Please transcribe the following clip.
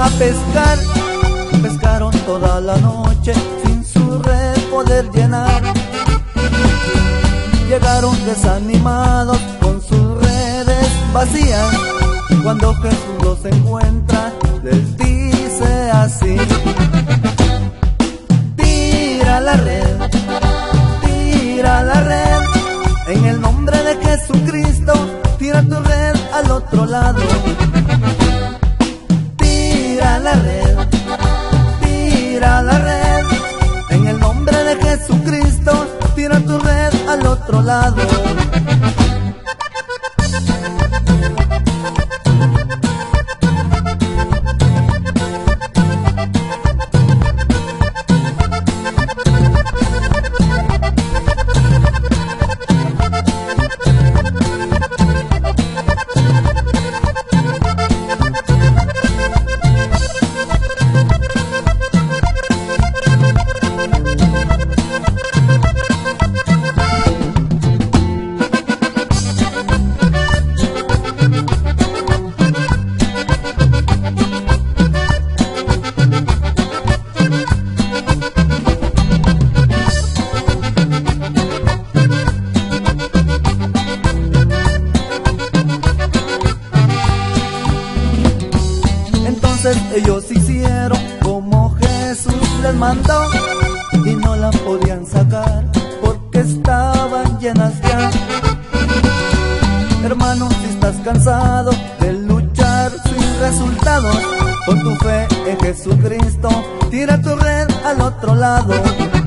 a pescar. Pescaron toda la noche sin su red poder llenar. Llegaron desanimados con sus redes vacías. Cuando Jesús los encuentra, les dice así: tira la red, tira la red. En el nombre de Jesucristo, tira tu red al otro lado. Tira la red, tira la red. En el nombre de Jesucristo, tira tu red al otro lado. Ellos hicieron como Jesús les mandó y no la podían sacar porque estaban llenas ya. Hermano, si estás cansado de luchar sin resultados, con tu fe en Jesucristo, tira tu red al otro lado.